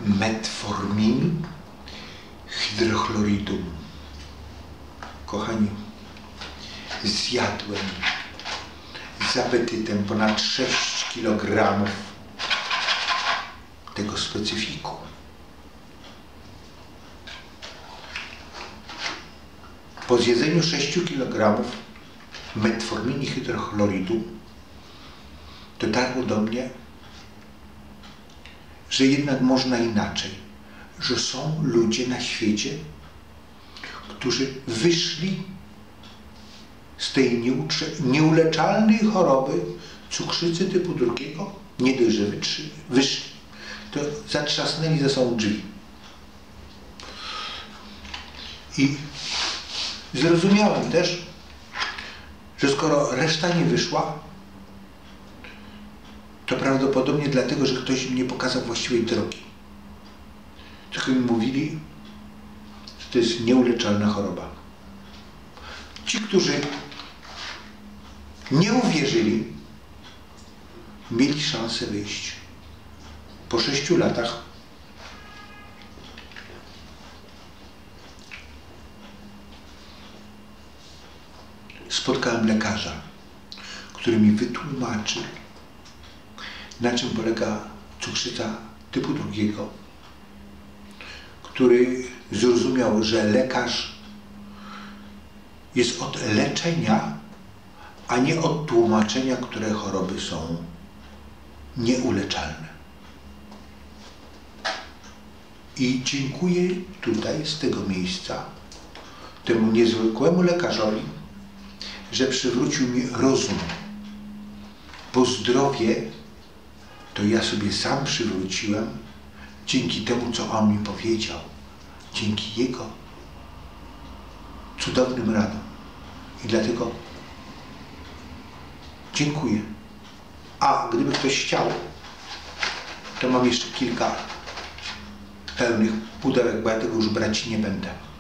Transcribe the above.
metformin hydrochloridum. Kochani, zjadłem z apetytem ponad 6 kg tego specyfiku. Po zjedzeniu 6 kg metformini hydrochloridum dotarło do mnie, że jednak można inaczej, że są ludzie na świecie, którzy wyszli z tej nieuleczalnej choroby cukrzycy typu 2, nie dość, że wyszli, to zatrzasnęli ze sobą drzwi. I zrozumiałem też, że skoro reszta nie wyszła, to prawdopodobnie dlatego, że ktoś im nie pokazał właściwej drogi. Tylko mi mówili, że to jest nieuleczalna choroba. Ci, którzy nie uwierzyli, mieli szansę wyjść. Po 6 latach spotkałem lekarza, który mi wytłumaczył, na czym polega cukrzyca typu 2, który zrozumiał, że lekarz jest od leczenia, a nie od tłumaczenia, które choroby są nieuleczalne. I dziękuję tutaj z tego miejsca temu niezwykłemu lekarzowi, że przywrócił mi rozum, bo zdrowie to ja sobie sam przywróciłem dzięki temu, co on mi powiedział, dzięki jego cudownym radom. I dlatego dziękuję. A gdyby ktoś chciał, to mam jeszcze kilka pełnych pudełek, bo ja tego już brać nie będę.